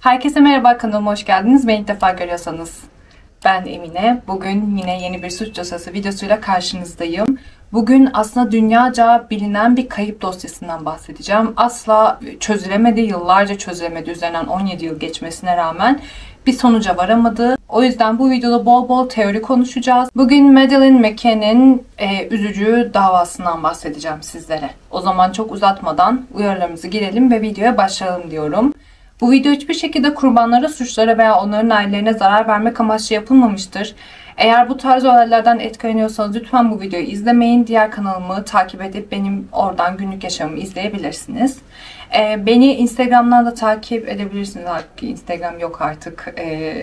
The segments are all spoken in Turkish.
Herkese merhaba, kanalıma hoş geldiniz. Beni ilk defa görüyorsanız ben Emine. Bugün yine yeni bir suç dosyası videosuyla karşınızdayım. Bugün aslında dünyaca bilinen bir kayıp dosyasından bahsedeceğim. Asla çözülemedi, yıllarca çözülemedi. Üzerinden 17 yıl geçmesine rağmen bir sonuca varamadı. O yüzden bu videoda bol bol teori konuşacağız. Bugün Madeleine McCann'in üzücü davasından bahsedeceğim sizlere. O zaman çok uzatmadan uyarılarımızı girelim ve videoya başlayalım diyorum. Bu video hiçbir şekilde kurbanlara, suçlara veya onların ailelerine zarar vermek amaçlı yapılmamıştır. Eğer bu tarz olaylardan etkileniyorsanız lütfen bu videoyu izlemeyin. Diğer kanalımı takip edip benim oradan günlük yaşamımı izleyebilirsiniz. Beni Instagram'dan da takip edebilirsiniz. Artık Instagram yok artık.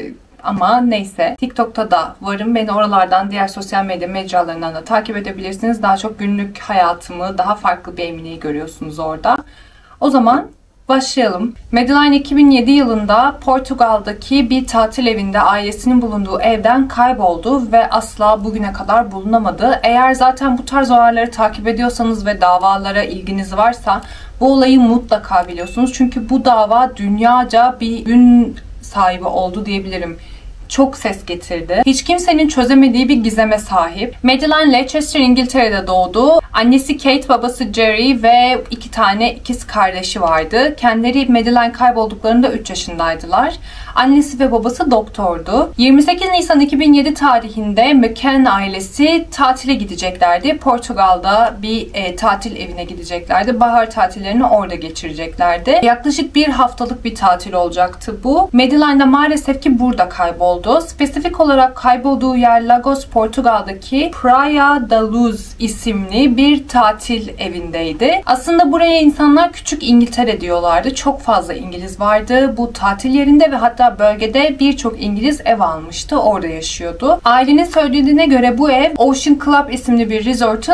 Ama neyse, TikTok'ta da varım. Beni oralardan, diğer sosyal medya mecralarından da takip edebilirsiniz. Daha çok günlük hayatımı, daha farklı bir Emine'yi görüyorsunuz orada. O zaman başlayalım. Madeleine 2007 yılında Portugal'daki bir tatil evinde ailesinin bulunduğu evden kayboldu ve asla bugüne kadar bulunamadı. Eğer zaten bu tarz olayları takip ediyorsanız ve davalara ilginiz varsa bu olayı mutlaka biliyorsunuz. Çünkü bu dava dünyaca bir ün sahibi oldu diyebilirim. Çok ses getirdi. Hiç kimsenin çözemediği bir gizeme sahip. Madeleine Leicester, İngiltere'de doğdu. Annesi Kate, babası Jerry ve 2 tane ikiz kardeşi vardı. Kendileri Madeleine kaybolduklarında 3 yaşındaydılar. Annesi ve babası doktordu. 28 Nisan 2007 tarihinde McCann ailesi tatile gideceklerdi. Portugal'da bir tatil evine gideceklerdi. Bahar tatillerini orada geçireceklerdi. Yaklaşık bir haftalık bir tatil olacaktı bu. Madeleine de maalesef ki burada kayboldu. Spesifik olarak kaybolduğu yer Lagos, Portugal'daki Praia da Luz isimli bir tatil evindeydi. Aslında buraya insanlar küçük İngiltere diyorlardı. Çok fazla İngiliz vardı bu tatil yerinde ve hatta bölgede birçok İngiliz ev almıştı. Orada yaşıyordu. Ailenin söylediğine göre bu ev Ocean Club isimli bir resort'un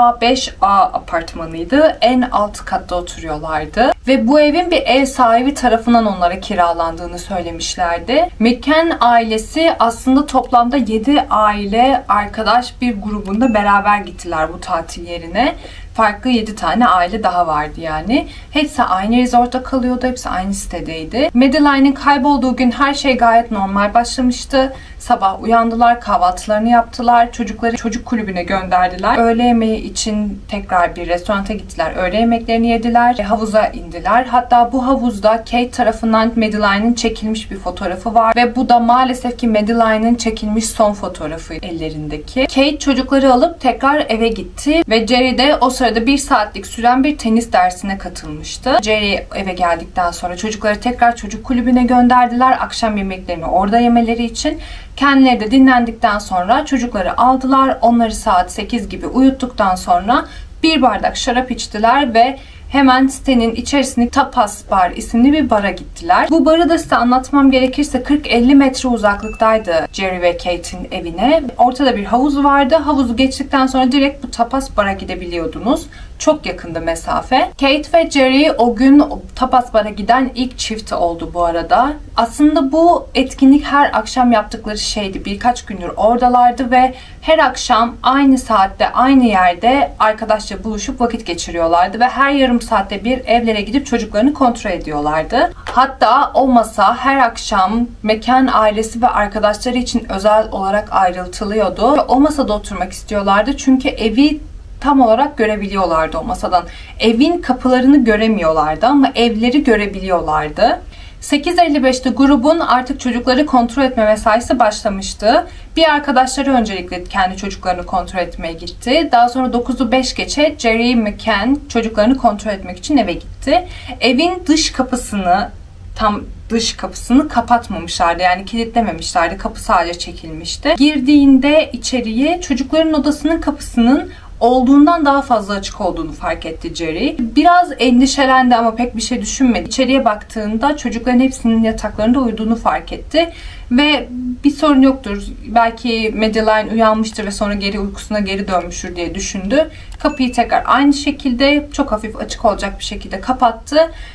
A5A apartmanıydı. En alt katta oturuyorlardı. Ve bu evin bir ev sahibi tarafından onlara kiralandığını söylemişlerdi. McCann ailesi aslında toplamda 7 aile, arkadaş bir grubunda beraber gittiler bu tatil yerine. Farklı 7 tane aile daha vardı yani. Hepsi aynı resortta kalıyordu. Hepsi aynı sitedeydi. Madeleine'in kaybolduğu gün her şey gayet normal başlamıştı. Sabah uyandılar, kahvaltılarını yaptılar. Çocukları çocuk kulübüne gönderdiler. Öğle yemeği için tekrar bir restoranta gittiler. Öğle yemeklerini yediler. Havuza indiler. Hatta bu havuzda Kate tarafından Madeleine'in çekilmiş bir fotoğrafı var. Ve bu da maalesef ki Madeleine'in çekilmiş son fotoğrafı ellerindeki. Kate çocukları alıp tekrar eve gitti. Ve Jerry de o sırada 1 saatlik süren bir tenis dersine katılmıştı. Jerry eve geldikten sonra çocukları tekrar çocuk kulübüne gönderdiler. Akşam yemeklerini orada yemeleri için. Kendileri de dinlendikten sonra çocukları aldılar. Onları saat 8 gibi uyuttuktan sonra bir bardak şarap içtiler ve hemen sitenin içerisindeki Tapas Bar isimli bir bara gittiler. Bu barı da size anlatmam gerekirse 40-50 metre uzaklıktaydı Jerry ve Kate'in evine. Ortada bir havuz vardı. Havuzu geçtikten sonra direkt bu Tapas Bar'a gidebiliyordunuz. Çok yakındı mesafe. Kate ve Jerry o gün Tapas Bar'a giden ilk çift oldu bu arada. Aslında bu etkinlik her akşam yaptıkları şeydi. Birkaç gündür oradalardı ve her akşam aynı saatte, aynı yerde arkadaşça buluşup vakit geçiriyorlardı ve her yarım saatte bir evlere gidip çocuklarını kontrol ediyorlardı. Hatta o masa her akşam McCann ailesi ve arkadaşları için özel olarak ayrıltılıyordu. Ve o masada oturmak istiyorlardı çünkü evi tam olarak görebiliyorlardı o masadan. Evin kapılarını göremiyorlardı ama evleri görebiliyorlardı. 8.55'te grubun artık çocukları kontrol etme mesaisi başlamıştı. Bir arkadaşları öncelikle kendi çocuklarını kontrol etmeye gitti. Daha sonra 9'u 5 geçe Jerry McCann çocuklarını kontrol etmek için eve gitti. Evin dış kapısını, tam dış kapısını kapatmamışlardı. Yani kilitlememişlerdi. Kapı sadece çekilmişti. Girdiğinde içeriye çocukların odasının kapısının olduğundan daha fazla açık olduğunu fark etti Jerry. Biraz endişelendi ama pek bir şey düşünmedi. İçeriye baktığında çocukların hepsinin yataklarında uyuduğunu fark etti. Ve bir sorun yoktur. Belki Madeleine uyanmıştır ve sonra uykusuna geri dönmüştür diye düşündü. Kapıyı tekrar aynı şekilde çok hafif açık olacak bir şekilde kapattı.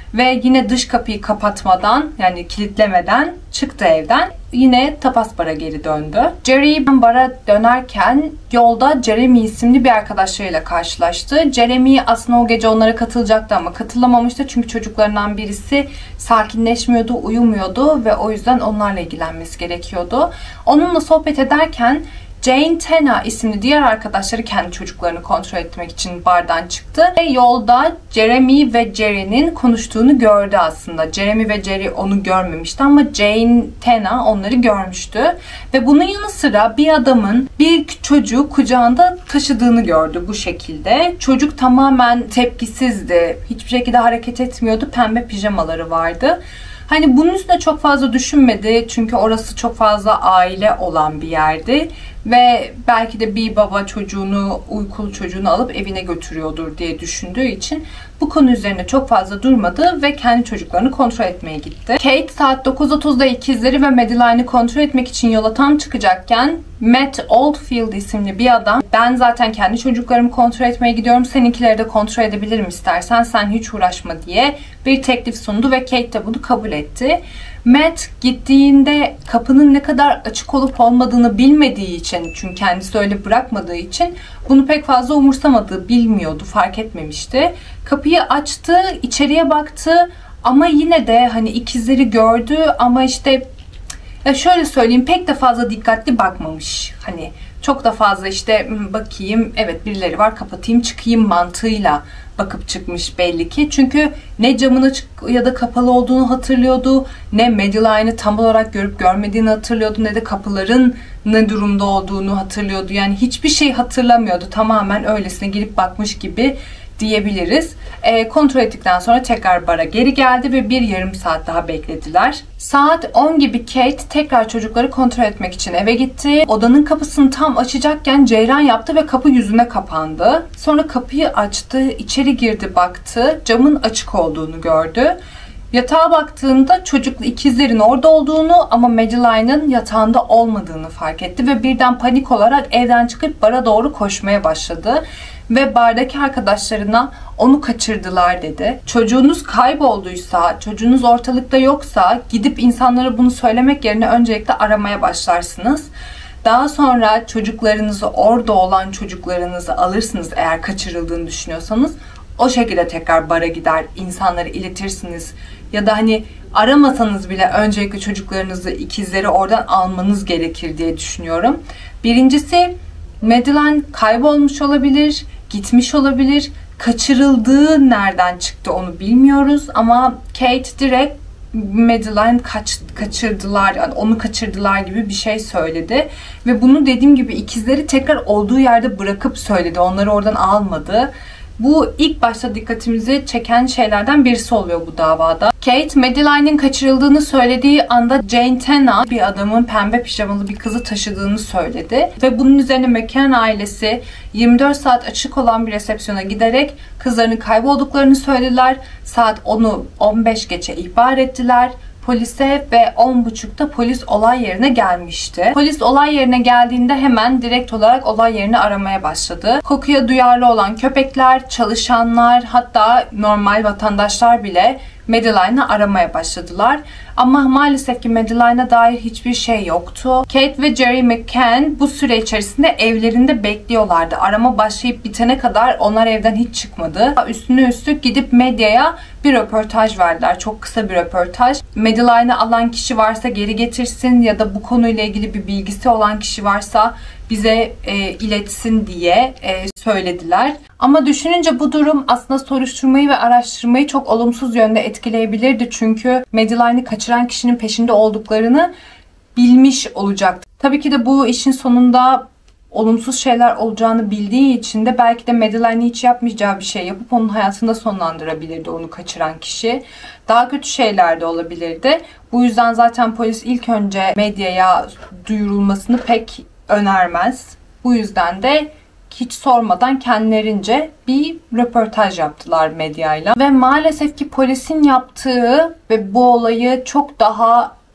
ve yine dış kapıyı kapatmadan, yani kilitlemeden çıktı evden. Yine tapas bara geri döndü. Jerry bara dönerken yolda Jeremy isimli bir arkadaşlarıyla karşılaştı. Jeremy aslında o gece onlara katılacaktı ama katılamamıştı çünkü çocuklarından birisi sakinleşmiyordu, uyumuyordu ve o yüzden onlarla ilgilenmesi gerekiyordu. Onunla sohbet ederken Jane Tena isimli diğer arkadaşları kendi çocuklarını kontrol etmek için bardan çıktı. Ve yolda Jeremy ve Jerry'nin konuştuğunu gördü aslında. Jeremy ve Jerry onu görmemişti ama Jane Tena onları görmüştü. Ve bunun yanı sıra bir adamın bir çocuğu kucağında taşıdığını gördü bu şekilde. Çocuk tamamen tepkisizdi. Hiçbir şekilde hareket etmiyordu. Pembe pijamaları vardı. Hani bunun üstüne çok fazla düşünmedi çünkü orası çok fazla aile olan bir yerdi ve belki de bir baba çocuğunu, uykulu çocuğunu alıp evine götürüyordur diye düşündüğü için bu konu üzerine çok fazla durmadı ve kendi çocuklarını kontrol etmeye gitti. Kate saat 9.30'da ikizleri ve Madeline'i kontrol etmek için yola tam çıkacakken Matt Oldfield isimli bir adam, ben zaten kendi çocuklarımı kontrol etmeye gidiyorum, seninkileri de kontrol edebilirim istersen, sen hiç uğraşma diye bir teklif sundu ve Kate de bunu kabul etti. Matt gittiğinde kapının ne kadar açık olup olmadığını bilmediği için, çünkü kendisi öyle bırakmadığı için bunu pek fazla umursamadı, bilmiyordu, fark etmemişti. Kapıyı açtı, içeriye baktı ama yine de hani ikizleri gördü ama işte ya şöyle söyleyeyim, pek de fazla dikkatli bakmamış. Hani çok da fazla işte bakayım, evet birileri var, kapatayım çıkayım mantığıyla bakıp çıkmış belli ki. Çünkü ne camın açık ya da kapalı olduğunu hatırlıyordu, ne Madeline'ı tam olarak görüp görmediğini hatırlıyordu, ne de kapıların ne durumda olduğunu hatırlıyordu. Yani hiçbir şey hatırlamıyordu. Tamamen öylesine girip bakmış gibi diyebiliriz. Kontrol ettikten sonra tekrar bara geri geldi ve bir yarım saat daha beklediler. Saat 10 gibi Kate tekrar çocukları kontrol etmek için eve gitti. Odanın kapısını tam açacakken ceyran yaptı ve kapı yüzüne kapandı. Sonra kapıyı açtı, içeri girdi, baktı. Camın açık olduğunu gördü. Yatağa baktığında çocuklu ikizlerin orada olduğunu ama Madeline'ın yatağında olmadığını fark etti ve birden panik olarak evden çıkıp bara doğru koşmaya başladı. Ve bardaki arkadaşlarına onu kaçırdılar dedi. Çocuğunuz kaybolduysa, çocuğunuz ortalıkta yoksa gidip insanlara bunu söylemek yerine öncelikle aramaya başlarsınız. Daha sonra çocuklarınızı, orada olan çocuklarınızı alırsınız eğer kaçırıldığını düşünüyorsanız. O şekilde tekrar bara gider, insanlara iletirsiniz. Ya da hani aramasanız bile öncelikle çocuklarınızı, ikizleri oradan almanız gerekir diye düşünüyorum. Birincisi, Madeline kaybolmuş olabilir, gitmiş olabilir. Kaçırıldığı nereden çıktı onu bilmiyoruz ama Kate direkt Madeline kaçırdılar, yani onu kaçırdılar gibi bir şey söyledi. Ve bunu dediğim gibi ikizleri tekrar olduğu yerde bırakıp söyledi. Onları oradan almadı. Bu ilk başta dikkatimizi çeken şeylerden birisi oluyor bu davada. Kate, Madeline'in kaçırıldığını söylediği anda Jane Tena bir adamın pembe pijamalı bir kızı taşıdığını söyledi. Ve bunun üzerine McCann ailesi 24 saat açık olan bir resepsiyona giderek kızlarının kaybolduklarını söylediler. Saat 10'u 15 geçe ihbar ettiler polise ve 10.30'da polis olay yerine gelmişti. Polis olay yerine geldiğinde hemen direkt olarak olay yerini aramaya başladı. Kokuya duyarlı olan köpekler, çalışanlar, hatta normal vatandaşlar bile Madeline'ı aramaya başladılar. Ama maalesef ki Madeline'a dair hiçbir şey yoktu. Kate ve Jerry McCann bu süre içerisinde evlerinde bekliyorlardı. Arama başlayıp bitene kadar onlar evden hiç çıkmadı. Üstüne üstlük gidip medyaya bir röportaj verdiler. Çok kısa bir röportaj. Madeline'ı alan kişi varsa geri getirsin ya da bu konuyla ilgili bir bilgisi olan kişi varsa bize iletsin diye söylediler. Ama düşününce bu durum aslında soruşturmayı ve araştırmayı çok olumsuz yönde etkileyebilirdi. Çünkü Madeline'ı kaçıran kişinin peşinde olduklarını bilmiş olacaktı. Tabii ki de bu işin sonunda olumsuz şeyler olacağını bildiği için de belki de Madeline'ı hiç yapmayacağı bir şey yapıp onun hayatında sonlandırabilirdi onu kaçıran kişi. Daha kötü şeyler de olabilirdi. Bu yüzden zaten polis ilk önce medyaya duyurulmasını pek önermez. Bu yüzden de hiç sormadan kendilerince bir röportaj yaptılar medyayla. Ve maalesef ki polisin yaptığı ve bu olayı çok daha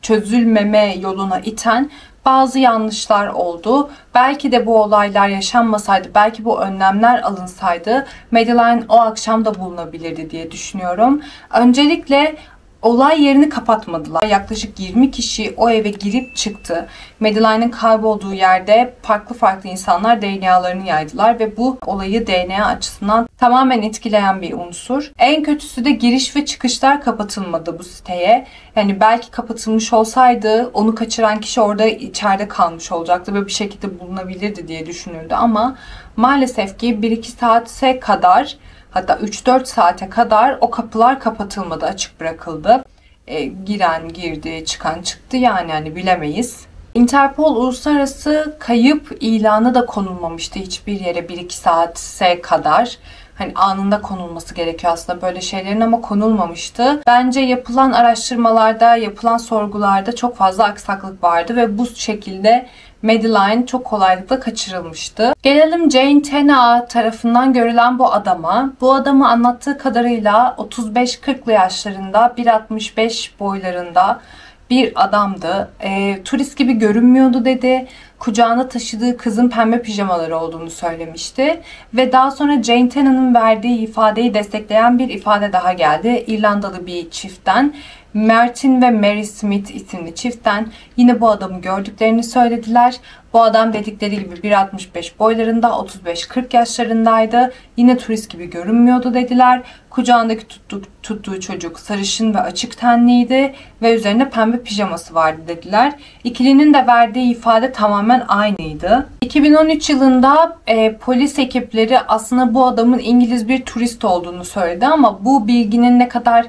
çözülmeme yoluna iten bazı yanlışlar oldu. Belki de bu olaylar yaşanmasaydı, belki bu önlemler alınsaydı Madeline o akşam da bulunabilirdi diye düşünüyorum. Öncelikle olay yerini kapatmadılar. Yaklaşık 20 kişi o eve girip çıktı. Madeline'in kaybolduğu yerde farklı insanlar DNA'larını yaydılar ve bu olayı DNA açısından tamamen etkileyen bir unsur. En kötüsü de giriş ve çıkışlar kapatılmadı bu siteye. Yani belki kapatılmış olsaydı onu kaçıran kişi orada içeride kalmış olacaktı ve bir şekilde bulunabilirdi diye düşünüldü ama maalesef ki 1-2 saate kadar, hatta 3-4 saate kadar o kapılar kapatılmadı, açık bırakıldı. Giren girdi, çıkan çıktı, yani bilemeyiz. Interpol uluslararası kayıp ilanı da konulmamıştı hiçbir yere 1-2 saate kadar. Hani anında konulması gerekiyor aslında böyle şeylerin ama konulmamıştı. Bence yapılan araştırmalarda, yapılan sorgularda çok fazla aksaklık vardı ve bu şekilde Madeline çok kolaylıkla kaçırılmıştı. Gelelim Jane Tena tarafından görülen bu adama. Bu adamı anlattığı kadarıyla 35-40'lı yaşlarında, 1.65 boylarında bir adamdı. Turist gibi görünmüyordu dedi. Kucağında taşıdığı kızın pembe pijamaları olduğunu söylemişti. Ve daha sonra Jane Tena'nın verdiği ifadeyi destekleyen bir ifade daha geldi. İrlandalı bir çiftten. Martin ve Mary Smith isimli çiftten yine bu adamı gördüklerini söylediler. Bu adam dedikleri gibi 1.65 boylarında, 35-40 yaşlarındaydı. Yine turist gibi görünmüyordu dediler. Kucağındaki tuttuğu çocuk sarışın ve açık tenliydi ve üzerinde pembe pijaması vardı dediler. İkilinin de verdiği ifade tamamen aynıydı. 2013 yılında polis ekipleri aslında bu adamın İngiliz bir turist olduğunu söyledi ama bu bilginin ne kadar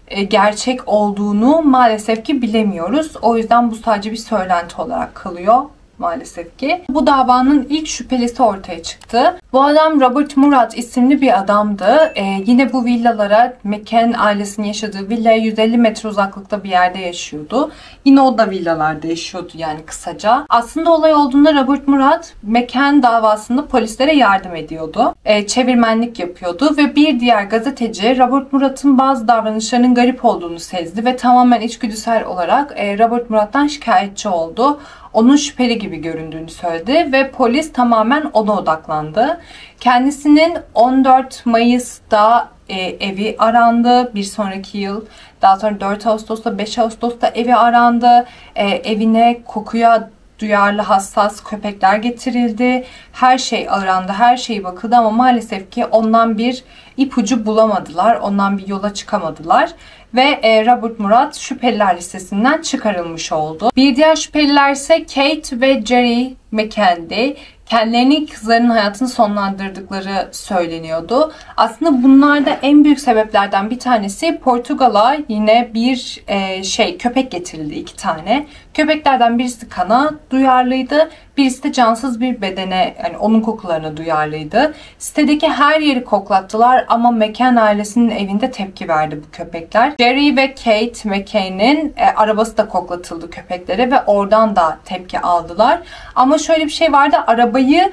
gerçek olduğunu maalesef ki bilemiyoruz. O yüzden bu sadece bir söylenti olarak kalıyor maalesef ki. Bu davanın ilk şüphelisi ortaya çıktı. Bu adam Robert Murat isimli bir adamdı. Yine bu villalara, McCann ailesinin yaşadığı villaya 150 metre uzaklıkta bir yerde yaşıyordu. Yine o da villalarda yaşıyordu yani kısaca. Aslında olay olduğunda Robert Murat McCann davasında polislere yardım ediyordu. Çevirmenlik yapıyordu ve bir diğer gazeteci Robert Murat'ın bazı davranışlarının garip olduğunu sezdi ve tamamen içgüdüsel olarak Robert Murat'tan şikayetçi oldu. Onun şüpheli gibi göründüğünü söyledi ve polis tamamen ona odaklandı. Kendisinin 14 Mayıs'ta evi arandı. Bir sonraki yıl, daha sonra 4 Ağustos'ta, 5 Ağustos'ta evi arandı. Evine kokuya duyarlı, hassas köpekler getirildi. Her şey arandı, her şey bakıldı ama maalesef ki ondan bir ipucu bulamadılar. Ondan bir yola çıkamadılar. Ve Robert Murat şüpheliler listesinden çıkarılmış oldu. Bir diğer şüpheliler ise Kate ve Jerry McCann'di. Kendilerinin kızlarının hayatını sonlandırdıkları söyleniyordu. Aslında bunlarda en büyük sebeplerden bir tanesi Portugal'a yine bir köpek getirildi, 2 tane. Köpeklerden birisi kana duyarlıydı. Birisi de cansız bir bedene, yani onun kokularına duyarlıydı. Sitedeki her yeri koklattılar ama McCann ailesinin evinde tepki verdi bu köpekler. Jerry ve Kate McCann'in arabası da koklatıldı köpeklere ve oradan da tepki aldılar. Ama şöyle bir şey vardı, arabayı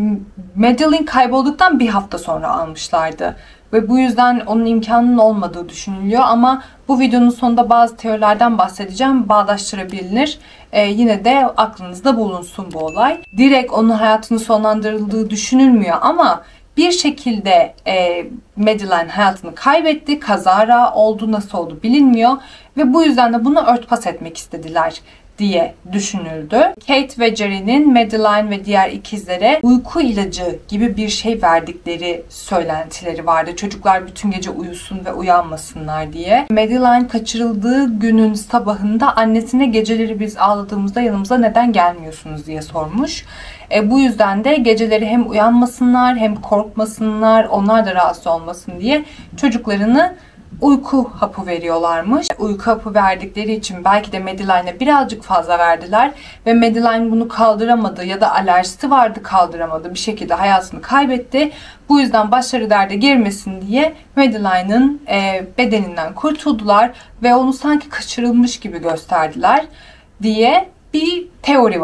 Madeline kaybolduktan bir hafta sonra almışlardı. Ve bu yüzden onun imkanının olmadığı düşünülüyor ama bu videonun sonunda bazı teorilerden bahsedeceğim. Bağdaştırabilir. Yine de aklınızda bulunsun bu olay. Direkt onun hayatını sonlandırıldığı düşünülmüyor ama bir şekilde Madeline hayatını kaybetti. Kazara oldu, nasıl oldu bilinmiyor. Ve bu yüzden de bunu örtbas etmek istediler diye düşünüldü. Kate ve Jerry'nin Madeline ve diğer ikizlere uyku ilacı gibi bir şey verdikleri söylentileri vardı. Çocuklar bütün gece uyusun ve uyanmasınlar diye. Madeline kaçırıldığı günün sabahında annesine geceleri biz ağladığımızda yanımıza neden gelmiyorsunuz diye sormuş. Bu yüzden de geceleri hem uyanmasınlar hem korkmasınlar, onlar da rahatsız olmasın diye çocuklarını uyku hapı veriyorlarmış. Uyku hapı verdikleri için belki de Madeline'e birazcık fazla verdiler ve Madeline bunu kaldıramadı ya da alerjisi vardı, kaldıramadı. Bir şekilde hayatını kaybetti. Bu yüzden başları derde girmesin diye Madeline'ın bedeninden kurtuldular ve onu sanki kaçırılmış gibi gösterdiler diye bir teori var.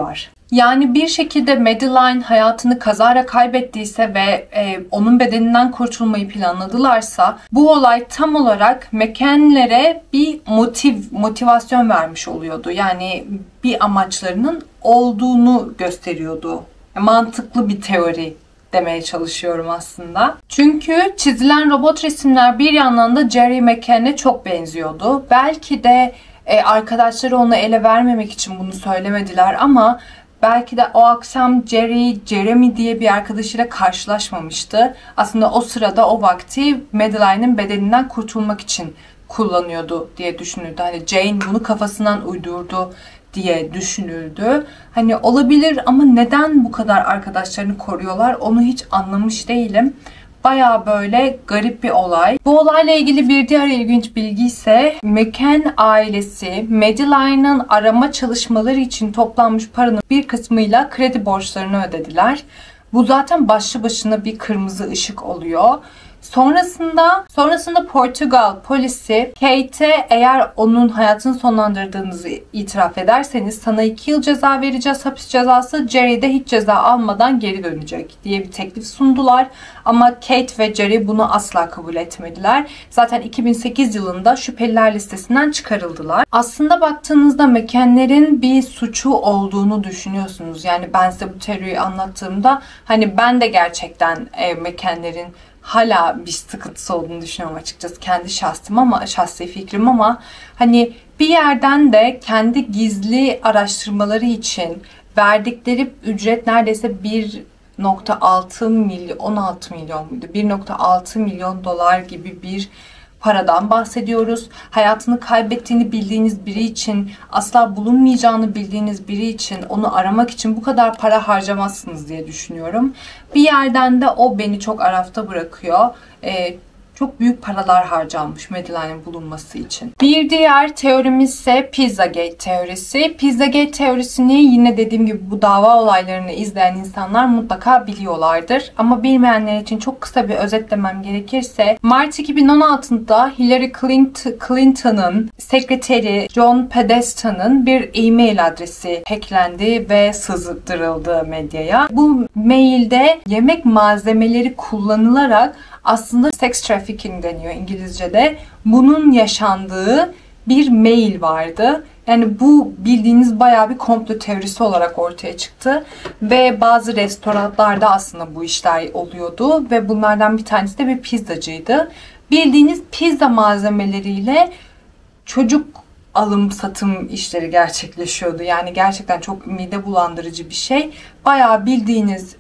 Yani bir şekilde Madeline hayatını kazara kaybettiyse ve onun bedeninden kurtulmayı planladılarsa bu olay tam olarak McCann'lere bir motivasyon vermiş oluyordu. Yani bir amaçlarının olduğunu gösteriyordu. Mantıklı bir teori demeye çalışıyorum aslında. Çünkü çizilen robot resimler bir yandan da Jerry McCann'e çok benziyordu. Belki de arkadaşları onu ele vermemek için bunu söylemediler ama belki de o akşam Jeremy diye bir arkadaşıyla karşılaşmamıştı. Aslında o sırada o vakti Madeline'in bedeninden kurtulmak için kullanıyordu diye düşünüldü. Hani Jane bunu kafasından uydurdu diye düşünüldü. Hani olabilir ama neden bu kadar arkadaşlarını koruyorlar onu hiç anlamış değilim. Baya böyle garip bir olay. Bu olayla ilgili bir diğer ilginç bilgi ise McCann ailesi Madeline'ın arama çalışmaları için toplanmış paranın bir kısmıyla kredi borçlarını ödediler. Bu zaten başlı başına bir kırmızı ışık oluyor. Sonrasında Portugal polisi Kate'e eğer onun hayatını sonlandırdığınızı itiraf ederseniz sana 2 yıl ceza vereceğiz, hapis cezası, Jerry de hiç ceza almadan geri dönecek diye bir teklif sundular. Ama Kate ve Jerry bunu asla kabul etmediler. Zaten 2008 yılında şüpheliler listesinden çıkarıldılar. Aslında baktığınızda McCann'lerin bir suçu olduğunu düşünüyorsunuz. Yani ben size bu teoriyi anlattığımda hani ben de gerçekten McCann'lerin hala bir sıkıntısı olduğunu düşünüyorum açıkçası. Kendi şahsi fikrim ama hani bir yerden de kendi gizli araştırmaları için verdikleri ücret neredeyse 1.6 milyon, 16 milyon muydu? 1.6 milyon dolar gibi bir paradan bahsediyoruz. Hayatını kaybettiğini bildiğiniz biri için, asla bulunmayacağını bildiğiniz biri için onu aramak için bu kadar para harcamazsınız diye düşünüyorum. Bir yerden de o beni çok arafta bırakıyor. Çok büyük paralar harcanmış Madeline'in bulunması için. Bir diğer teorimiz ise Pizzagate teorisi. Pizzagate teorisini yine dediğim gibi bu dava olaylarını izleyen insanlar mutlaka biliyorlardır. Ama bilmeyenler için çok kısa bir özetlemem gerekirse Mart 2016'da Hillary Clinton'ın sekreteri John Podesta'nın bir e-mail adresi hacklendi ve sızdırıldı medyaya. Bu mailde yemek malzemeleri kullanılarak aslında sex trafficking deniyor İngilizce'de. Bunun yaşandığı bir mail vardı. Yani bu bildiğiniz bayağı bir komplo teorisi olarak ortaya çıktı. Ve bazı restoranlarda aslında bu işler oluyordu. Ve bunlardan bir tanesi de bir pizzacıydı. Bildiğiniz pizza malzemeleriyle çocuk alım satım işleri gerçekleşiyordu. Yani gerçekten çok mide bulandırıcı bir şey. Bayağı bildiğiniz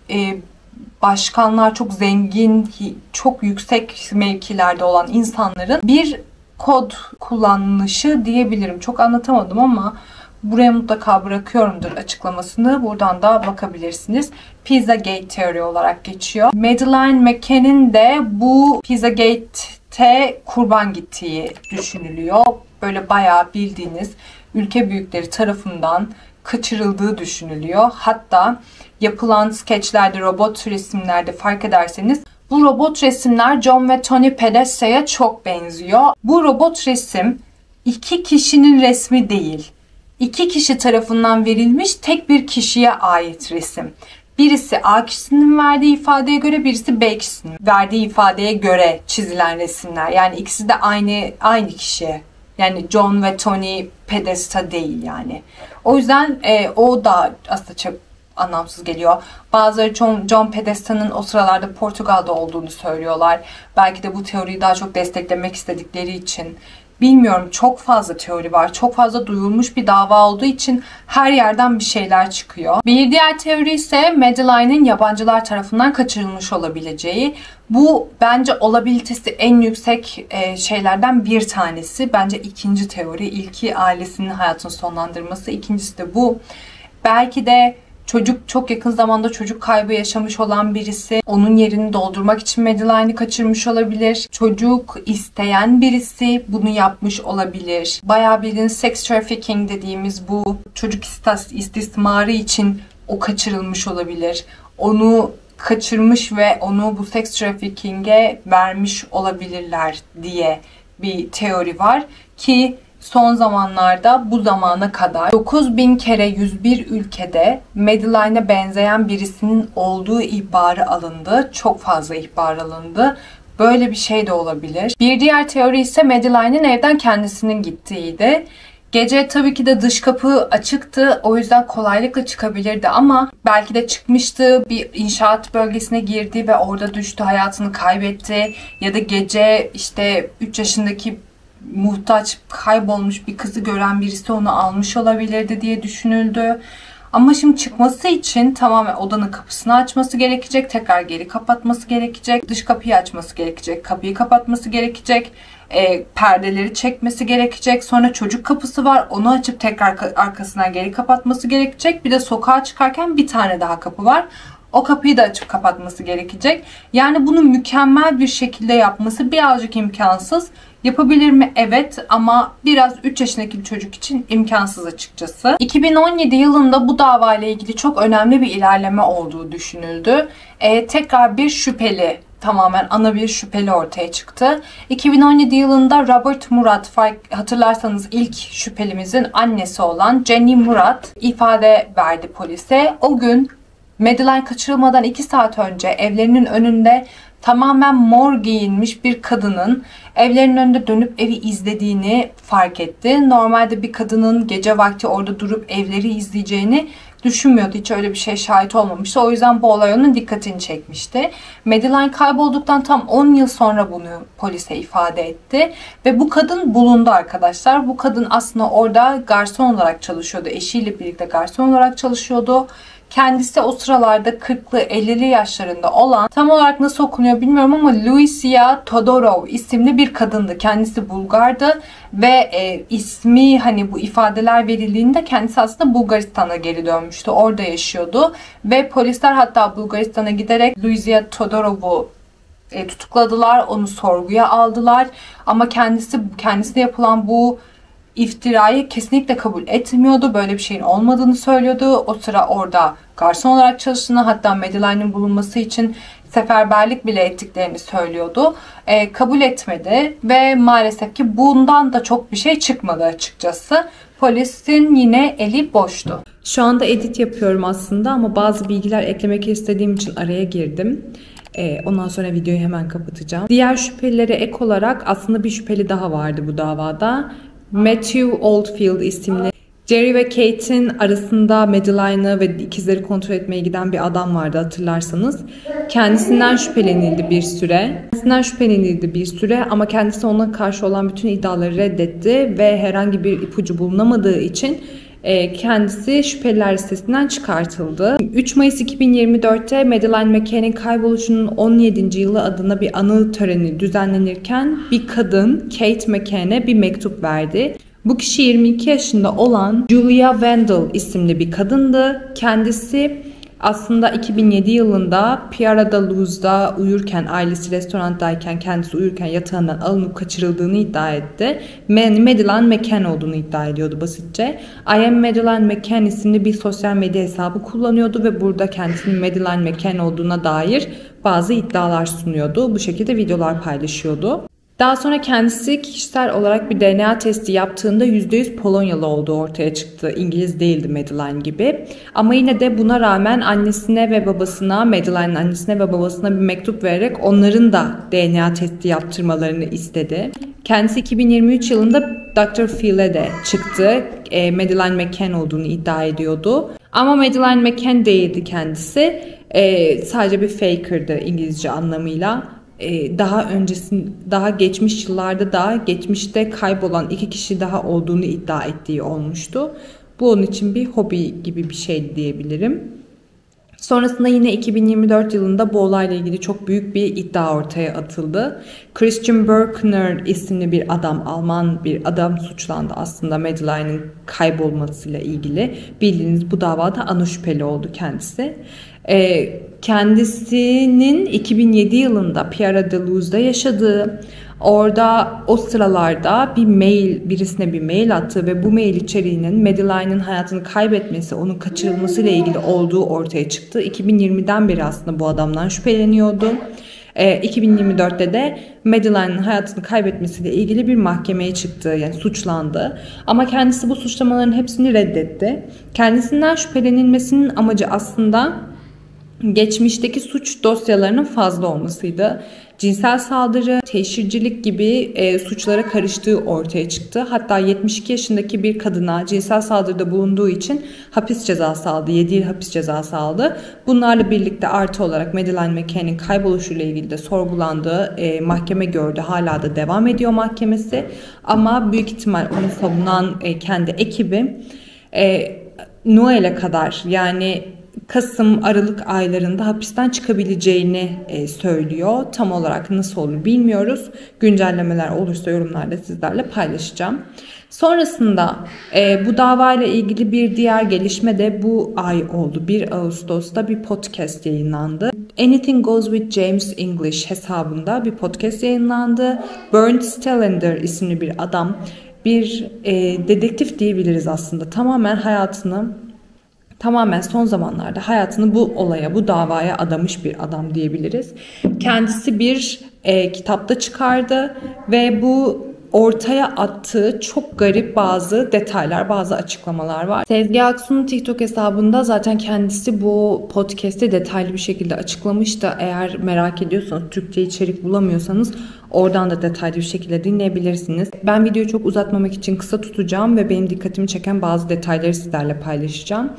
başkanlar, çok zengin, çok yüksek mevkilerde olan insanların bir kod kullanışı diyebilirim. Çok anlatamadım ama buraya mutlaka bırakıyorumdur açıklamasını. Buradan da bakabilirsiniz. Pizzagate teori olarak geçiyor. Madeleine McCann'in de bu Pizzagate'te kurban gittiği düşünülüyor. Böyle bayağı bildiğiniz ülke büyükleri tarafından kaçırıldığı düşünülüyor. Hatta yapılan skeçlerde, robot resimlerde fark ederseniz bu robot resimler John ve Tony Podesta'ya çok benziyor. Bu robot resim 2 kişinin resmi değil. 2 kişi tarafından verilmiş tek bir kişiye ait resim. Birisi A kişisinin verdiği ifadeye göre, birisi B kişisinin verdiği ifadeye göre çizilen resimler. Yani ikisi de aynı kişi. Yani John ve Tony Podesta değil yani. O yüzden o da aslında çok anlamsız geliyor. Bazıları John Podesta'nın o sıralarda Portugal'da olduğunu söylüyorlar. Belki de bu teoriyi daha çok desteklemek istedikleri için. Bilmiyorum, çok fazla teori var. Çok fazla duyulmuş bir dava olduğu için her yerden bir şeyler çıkıyor. Bir diğer teori ise Madeline'in yabancılar tarafından kaçırılmış olabileceği. Bu bence olabilitesi en yüksek şeylerden bir tanesi. Bence ikinci teori. İlki ailesinin hayatını sonlandırması. İkincisi de bu. Belki de çok yakın zamanda çocuk kaybı yaşamış olan birisi onun yerini doldurmak için Madeline'i kaçırmış olabilir. Çocuk isteyen birisi bunu yapmış olabilir. Bayağı bildiğiniz sex trafficking dediğimiz bu çocuk istismarı için o kaçırılmış olabilir. Onu kaçırmış ve onu bu sex trafficking'e vermiş olabilirler diye bir teori var ki son zamanlarda bu zamana kadar 9000 kere 101 ülkede Madeline'e benzeyen birisinin olduğu ihbarı alındı. Çok fazla ihbar alındı. Böyle bir şey de olabilir. Bir diğer teori ise Madeline'in evden kendisinin gittiğiydi. Gece tabii ki de dış kapı açıktı. O yüzden kolaylıkla çıkabilirdi ama belki de çıkmıştı. Bir inşaat bölgesine girdi ve orada düştü, hayatını kaybetti. Ya da gece işte 3 yaşındaki muhtaç, kaybolmuş bir kızı gören birisi onu almış olabilirdi diye düşünüldü. Ama şimdi çıkması için tamamen odanın kapısını açması gerekecek. Tekrar geri kapatması gerekecek. Dış kapıyı açması gerekecek. Kapıyı kapatması gerekecek. Perdeleri çekmesi gerekecek. Sonra çocuk kapısı var. Onu açıp tekrar arkasından geri kapatması gerekecek. Bir de sokağa çıkarken bir tane daha kapı var. O kapıyı da açıp kapatması gerekecek. Yani bunu mükemmel bir şekilde yapması birazcık imkansız. Yapabilir mi? Evet, ama biraz 3 yaşındaki bir çocuk için imkansız açıkçası. 2017 yılında bu dava ile ilgili çok önemli bir ilerleme olduğu düşünüldü. Tekrar bir şüpheli, tamamen ana bir şüpheli ortaya çıktı. 2017 yılında Robert Murat, hatırlarsanız ilk şüphelimizin annesi olan Jenny Murat ifade verdi polise. O gün Madeline kaçırılmadan 2 saat önce evlerinin önünde tamamen mor giyinmiş bir kadının evlerinin önünde dönüp evi izlediğini fark etti. Normalde bir kadının gece vakti orada durup evleri izleyeceğini düşünmüyordu. Hiç öyle bir şey şahit olmamıştı. O yüzden bu olay onun dikkatini çekmişti. Madeline kaybolduktan tam 10 yıl sonra bunu polise ifade etti. Ve bu kadın bulundu arkadaşlar. Bu kadın aslında orada garson olarak çalışıyordu. Eşiyle birlikte garson olarak çalışıyordu. Kendisi o sıralarda 40'lı 50'li yaşlarında olan, tam olarak nasıl okunuyor bilmiyorum ama Luisia Todorov isimli bir kadındı. Kendisi Bulgardı ve ismi, hani bu ifadeler verildiğinde kendisi aslında Bulgaristan'a geri dönmüştü. Orada yaşıyordu ve polisler hatta Bulgaristan'a giderek Luisia Todorov'u tutukladılar. Onu sorguya aldılar ama kendisine yapılan bu iftirayı kesinlikle kabul etmiyordu. Böyle bir şeyin olmadığını söylüyordu. O sıra orada garson olarak çalıştığını, hatta Madeline'in bulunması için seferberlik bile ettiklerini söylüyordu. Kabul etmedi ve maalesef ki bundan da çok bir şey çıkmadı açıkçası. Polisin yine eli boştu. Şu anda edit yapıyorum aslında ama bazı bilgiler eklemek istediğim için araya girdim. Ondan sonra videoyu hemen kapatacağım. Diğer şüphelilere ek olarak aslında bir şüpheli daha vardı bu davada. Matthew Oldfield isimli, Jerry ve Kate'in arasında Madeline'ı ve ikizleri kontrol etmeye giden bir adam vardı hatırlarsanız. Kendisinden şüphelenildi bir süre ama kendisi ona karşı olan bütün iddiaları reddetti ve herhangi bir ipucu bulunamadığı için kendisi şüpheliler listesinden çıkartıldı. 3 Mayıs 2024'te Madeleine McCann'in kayboluşunun 17. yılı adına bir anı töreni düzenlenirken bir kadın Kate McCann'e bir mektup verdi. Bu kişi 22 yaşında olan Julia Wendell isimli bir kadındı. Kendisi aslında 2007 yılında Piara da Luz'da uyurken, ailesi restorandayken kendisi uyurken yatağından alınıp kaçırıldığını iddia etti. Madeleine McCann olduğunu iddia ediyordu basitçe. I am Madeleine McCann isimli bir sosyal medya hesabı kullanıyordu ve burada kendisinin Madeleine McCann olduğuna dair bazı iddialar sunuyordu. Bu şekilde videolar paylaşıyordu. Daha sonra kendisi kişisel olarak bir DNA testi yaptığında %100 Polonyalı olduğu ortaya çıktı. İngiliz değildi Madeleine gibi. Ama yine de buna rağmen annesine ve babasına, Madeline'in annesine ve babasına bir mektup vererek onların da DNA testi yaptırmalarını istedi. Kendisi 2023 yılında Dr. Phil'e de çıktı. Madeleine McCann olduğunu iddia ediyordu. Ama Madeleine McCann değildi kendisi. Sadece bir faker'dı İngilizce anlamıyla. Daha geçmiş yıllarda da geçmişte kaybolan 2 kişi daha olduğunu iddia ettiği olmuştu. Bu onun için bir hobi gibi bir şey diyebilirim. Sonrasında yine 2024 yılında bu olayla ilgili çok büyük bir iddia ortaya atıldı. Christian Berkner isimli bir adam, Alman bir adam suçlandı aslında Madeline'in kaybolmasıyla ilgili. Bildiğiniz bu davada ana şüpheli oldu kendisi. Kendisinin 2007 yılında Piara de Luz'da yaşadığı, orada o sıralarda birisine bir mail attı ve bu mail içeriğinin Madeline'in hayatını kaybetmesi, onun kaçırılması ile ilgili olduğu ortaya çıktı. 2020'den beri aslında bu adamdan şüpheleniyordu. 2024'te de Madeline'ın hayatını kaybetmesiyle ilgili bir mahkemeye çıktı. Yani suçlandı. Ama kendisi bu suçlamaların hepsini reddetti. Kendisinden şüphelenilmesinin amacı aslında geçmişteki suç dosyalarının fazla olmasıydı. Cinsel saldırı, teşhircilik gibi suçlara karıştığı ortaya çıktı. Hatta 72 yaşındaki bir kadına cinsel saldırıda bulunduğu için hapis cezası aldı. 7 yıl hapis cezası aldı. Bunlarla birlikte artı olarak Madeleine McCann'in kayboluşuyla ilgili de sorgulandığı mahkeme gördü. Hala da devam ediyor mahkemesi. Ama büyük ihtimal onu savunan kendi ekibi Noel'e kadar, yani Kasım-Aralık aylarında hapisten çıkabileceğini söylüyor. Tam olarak nasıl olur bilmiyoruz. Güncellemeler olursa yorumlarda sizlerle paylaşacağım. Sonrasında bu davayla ilgili bir diğer gelişme de bu ay oldu. 1 Ağustos'ta bir podcast yayınlandı. Anything Goes with James English hesabında bir podcast yayınlandı. Bernd Stellender isimli bir adam, bir dedektif diyebiliriz aslında. Tamamen son zamanlarda hayatını bu olaya, bu davaya adamış bir adam diyebiliriz. Kendisi bir kitapta çıkardı ve bu ortaya attığı çok garip bazı detaylar, bazı açıklamalar var. Sezgi Aksu'nun TikTok hesabında zaten kendisi bu podcast'i detaylı bir şekilde açıklamıştı. Eğer merak ediyorsanız, Türkçe içerik bulamıyorsanız oradan da detaylı bir şekilde dinleyebilirsiniz. Ben videoyu çok uzatmamak için kısa tutacağım ve benim dikkatimi çeken bazı detayları sizlerle paylaşacağım.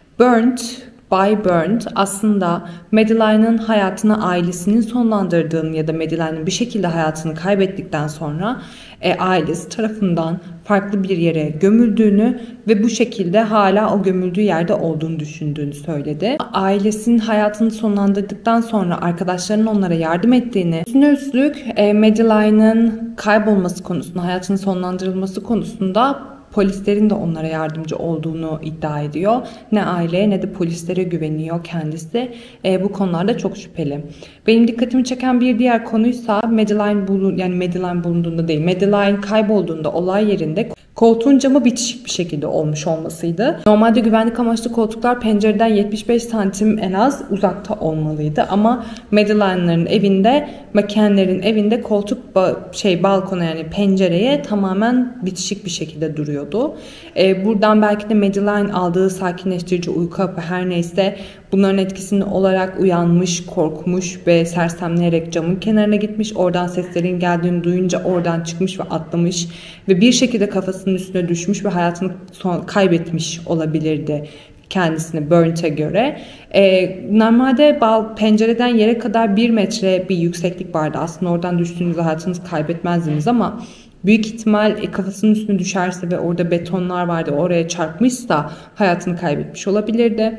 Bernd aslında Madeline'ın hayatını ailesinin sonlandırdığını ya da Madeline'ın bir şekilde hayatını kaybettikten sonra ailesi tarafından farklı bir yere gömüldüğünü ve bu şekilde hala o gömüldüğü yerde olduğunu düşündüğünü söyledi. Ailesinin hayatını sonlandırdıktan sonra arkadaşlarının onlara yardım ettiğini, üstüne üstlük Madeline'ın kaybolması konusunda, hayatının sonlandırılması konusunda polislerin de onlara yardımcı olduğunu iddia ediyor. Ne aileye ne de polislere güveniyor kendisi. Bu konularda çok şüpheli. Benim dikkatimi çeken bir diğer konuysa Madeleine bulunduğunda değil, Madeleine kaybolduğunda olay yerinde koltuğun camı bitişik bir şekilde olmuş olmasıydı. Normalde güvenlik amaçlı koltuklar pencereden 75 santim en az uzakta olmalıydı. Ama Madeline'ların evinde, McCann'lerin evinde koltuk balkona, yani pencereye tamamen bitişik bir şekilde duruyordu. Buradan belki de Madeleine aldığı sakinleştirici uyku hapı her neyse bunların etkisinde olarak uyanmış, korkmuş ve sersemleyerek camın kenarına gitmiş. Oradan seslerin geldiğini duyunca oradan çıkmış ve atlamış ve bir şekilde kafasının üstüne düşmüş ve hayatını kaybetmiş olabilirdi kendisine, Bernd'e göre. Normalde pencereden yere kadar 1 metre bir yükseklik vardı. Aslında oradan düştüğünüzde hayatınızı kaybetmezdiniz ama büyük ihtimal kafasının üstüne düşerse ve orada betonlar vardı, oraya çarpmışsa hayatını kaybetmiş olabilirdi.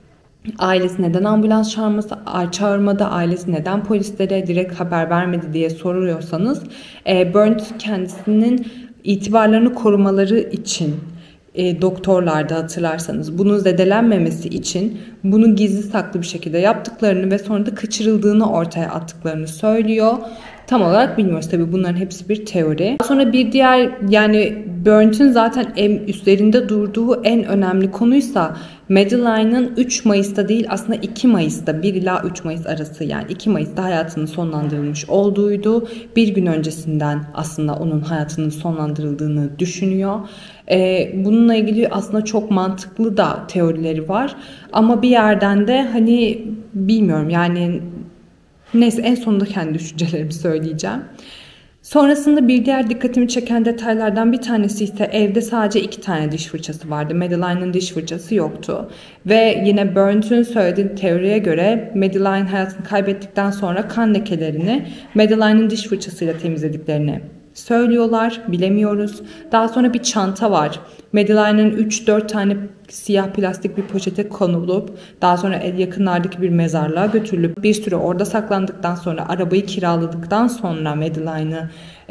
Ailesi neden ambulans çağırmadı, ailesi neden polislere direkt haber vermedi diye soruyorsanız, Bernd kendisinin itibarlarını korumaları için doktorlarda, hatırlarsanız, bunun zedelenmemesi için bunu gizli saklı bir şekilde yaptıklarını ve sonra da kaçırıldığını ortaya attıklarını söylüyor. Tam olarak bilmiyoruz tabii, bunların hepsi bir teori. Sonra bir diğer, yani Bernd'ün zaten üstlerinde durduğu en önemli konuysa Madeline'ın 3 Mayıs'ta değil aslında 2 Mayıs'ta 1 ila 3 Mayıs arası, yani 2 Mayıs'ta hayatının sonlandırılmış olduğuydu. Bir gün öncesinden aslında onun hayatının sonlandırıldığını düşünüyor. Bununla ilgili aslında çok mantıklı da teorileri var. Ama bir yerden de hani bilmiyorum, yani neyse, en sonunda kendi düşüncelerimi söyleyeceğim. Sonrasında bir diğer dikkatimi çeken detaylardan bir tanesi ise evde sadece 2 tane diş fırçası vardı. Madeline'ın diş fırçası yoktu. Ve yine Bernd'ün söylediği teoriye göre Madeleine hayatını kaybettikten sonra kan lekelerini Madeline'ın diş fırçasıyla temizlediklerini söylüyorlar. Bilemiyoruz. Daha sonra bir çanta var. Madeline'ın 3-4 tane siyah plastik bir poşete konulup daha sonra yakınlardaki bir mezarlığa götürülüp bir süre orada saklandıktan sonra arabayı kiraladıktan sonra Madeline'ı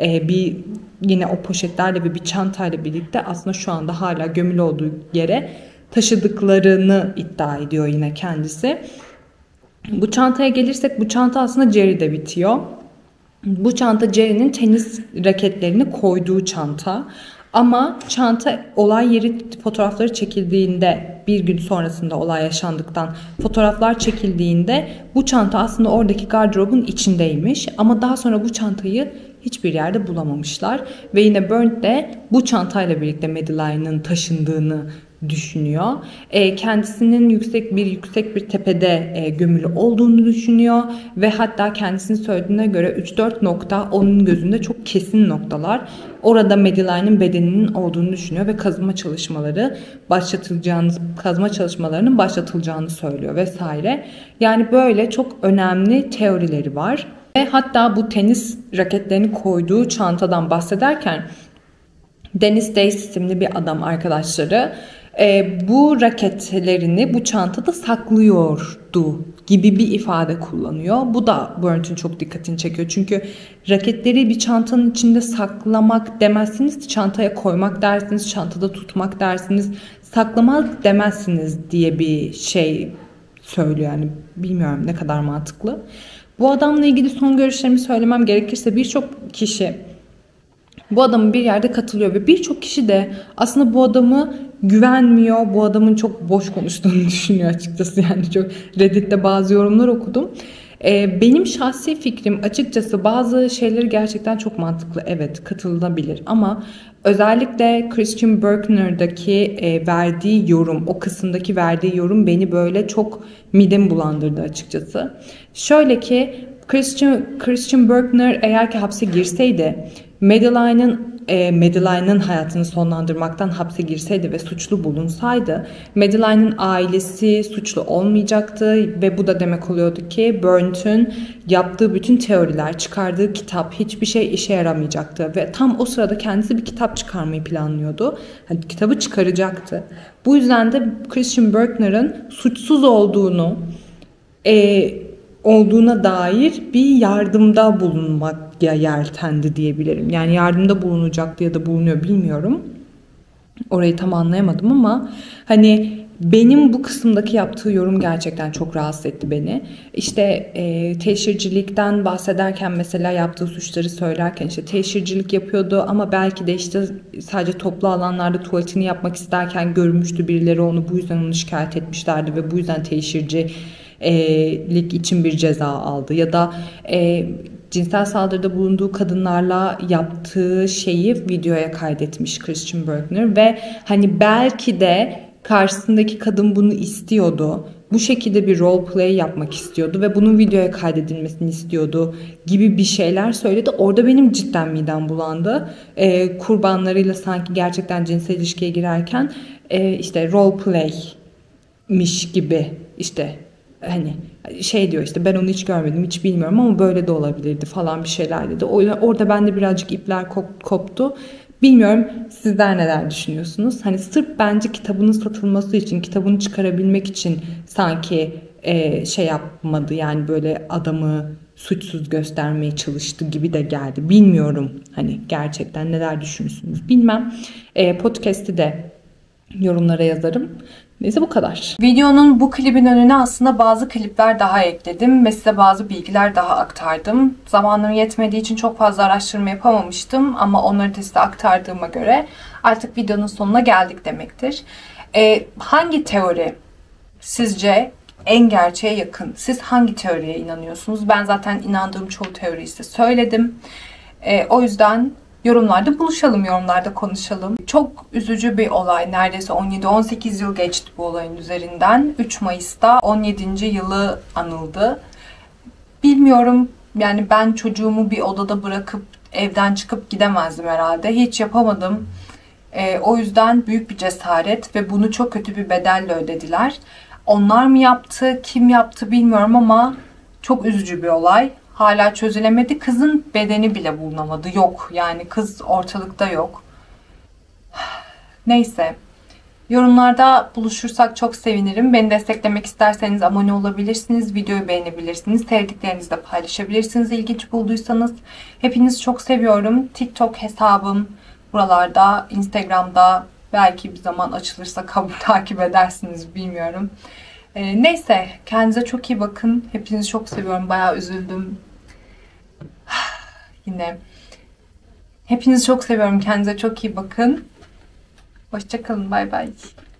yine o poşetlerle ve bir çantayla birlikte aslında şu anda hala gömülü olduğu yere taşıdıklarını iddia ediyor yine kendisi. Bu çantaya gelirsek, bu çanta aslında Jerry'de bitiyor. Bu çanta Jerry'nin tenis raketlerini koyduğu çanta. Ama çanta olay yeri fotoğrafları çekildiğinde, bir gün sonrasında olay yaşandıktan fotoğraflar çekildiğinde bu çanta aslında oradaki gardırobun içindeymiş. Ama daha sonra bu çantayı hiçbir yerde bulamamışlar. Ve yine Bernd de bu çantayla birlikte Madeline'ın taşındığını düşünüyor. Kendisinin yüksek bir tepede gömülü olduğunu düşünüyor ve hatta kendisinin söylediğine göre 3-4 nokta onun gözünde çok kesin noktalar. Orada Madeline'ın bedeninin olduğunu düşünüyor ve kazma çalışmalarının başlatılacağını söylüyor vesaire. Yani böyle çok önemli teorileri var. Ve hatta bu tenis raketlerini koyduğu çantadan bahsederken Dennis Dace isimli bir adam arkadaşları bu raketlerini bu çantada saklıyordu gibi bir ifade kullanıyor. Bu da Bernd'in çok dikkatini çekiyor. Çünkü raketleri bir çantanın içinde saklamak demezsiniz, çantaya koymak dersiniz, çantada tutmak dersiniz, saklamak demezsiniz diye bir şey söylüyor. Yani bilmiyorum ne kadar mantıklı. Bu adamla ilgili son görüşlerimi söylemem gerekirse birçok kişi bu adamın bir yerde katılıyor ve birçok kişi de aslında bu adamı güvenmiyor. Bu adamın çok boş konuştuğunu düşünüyor açıkçası. Yani çok Reddit'te bazı yorumlar okudum. Benim şahsi fikrim açıkçası bazı şeyleri gerçekten çok mantıklı. Evet, katılabilir ama özellikle Christian Berkner'daki verdiği yorum, o kısımdaki verdiği yorum beni böyle çok midemi bulandırdı açıkçası. Şöyle ki Christian Berkner eğer ki hapse girseydi, Madeline'ın hayatını sonlandırmaktan hapse girseydi ve suçlu bulunsaydı, Madeline'ın ailesi suçlu olmayacaktı ve bu da demek oluyordu ki Bernd'ün yaptığı bütün teoriler, çıkardığı kitap, hiçbir şey işe yaramayacaktı ve tam o sırada kendisi bir kitap çıkarmayı planlıyordu. Hani kitabı çıkaracaktı. Bu yüzden de Christian Berkner'ın suçsuz olduğuna dair bir yardımda bulunmak yeltendi diyebilirim. Yani yardımda bulunacaktı ya da bulunuyor bilmiyorum. Orayı tam anlayamadım ama hani benim bu kısımdaki yaptığı yorum gerçekten çok rahatsız etti beni. İşte teşhircilikten bahsederken mesela yaptığı suçları söylerken işte teşhircilik yapıyordu ama belki de işte sadece toplu alanlarda tuvaletini yapmak isterken görmüştü birileri onu, bu yüzden onu şikayet etmişlerdi ve bu yüzden teşhircilik için bir ceza aldı ya da cinsel saldırıda bulunduğu kadınlarla yaptığı şeyi videoya kaydetmiş Christian Berkner ve hani belki de karşısındaki kadın bunu istiyordu. Bu şekilde bir role play yapmak istiyordu ve bunun videoya kaydedilmesini istiyordu gibi bir şeyler söyledi. Orada benim cidden midem bulandı. Kurbanlarıyla sanki gerçekten cinsel ilişkiye girerken işte role playmiş gibi işte hani şey diyor işte ben onu hiç görmedim, hiç bilmiyorum ama böyle de olabilirdi falan bir şeyler dedi. Orada bende birazcık ipler koptu. Bilmiyorum sizler neler düşünüyorsunuz? Hani sırf bence kitabının satılması için, kitabını çıkarabilmek için sanki şey yapmadı yani böyle adamı suçsuz göstermeye çalıştı gibi de geldi. Bilmiyorum hani gerçekten neler düşünüyorsunuz bilmem. Podcast'i de yorumlara yazarım. Neyse bu kadar. Videonun bu klibin önüne aslında bazı klipler daha ekledim ve size bazı bilgiler daha aktardım. Zamanım yetmediği için çok fazla araştırma yapamamıştım ama onları da size aktardığıma göre artık videonun sonuna geldik demektir. Hangi teori sizce en gerçeğe yakın? Siz hangi teoriye inanıyorsunuz? Ben zaten inandığım çoğu teoriyi size söyledim. O yüzden yorumlarda buluşalım, yorumlarda konuşalım. Çok üzücü bir olay. Neredeyse 17-18 yıl geçti bu olayın üzerinden. 3 Mayıs'ta 17. yılı anıldı. Bilmiyorum yani ben çocuğumu bir odada bırakıp evden çıkıp gidemezdim herhalde. Hiç yapamadım. O yüzden büyük bir cesaret ve bunu çok kötü bir bedelle ödediler. Onlar mı yaptı, kim yaptı bilmiyorum ama çok üzücü bir olay. Hala çözülemedi. Kızın bedeni bile bulunamadı. Yok. Yani kız ortalıkta yok. Neyse. Yorumlarda buluşursak çok sevinirim. Beni desteklemek isterseniz abone olabilirsiniz. Videoyu beğenebilirsiniz. Sevdiklerinizle paylaşabilirsiniz ilginç bulduysanız. Hepinizi çok seviyorum. TikTok hesabım buralarda. Instagram'da belki bir zaman açılırsa takip edersiniz. Bilmiyorum. Neyse. Kendinize çok iyi bakın. Hepinizi çok seviyorum. Bayağı üzüldüm. Yine Hepinizi çok seviyorum. Kendinize çok iyi bakın. Hoşça kalın. Bay bay.